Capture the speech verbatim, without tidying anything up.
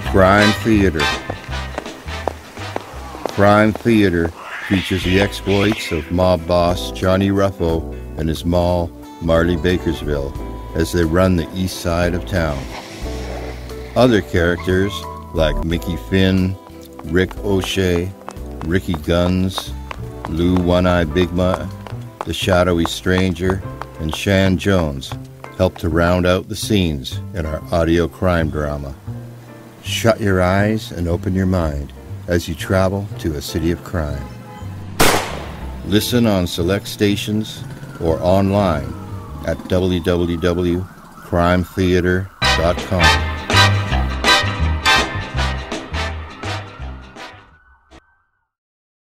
Crime Theater. Crime Theater features the exploits of mob boss Johnny Ruffo and his moll, Marley Bakersville, as they run the east side of town. Other characters like Mickey Finn, Rick O'Shea, Ricky Guns, Lou One-Eye Bigma, The Shadowy Stranger, and Shan Jones help to round out the scenes in our audio crime drama. Shut your eyes and open your mind as you travel to a city of crime. Listen on select stations or online at w w w dot crime theater dot com.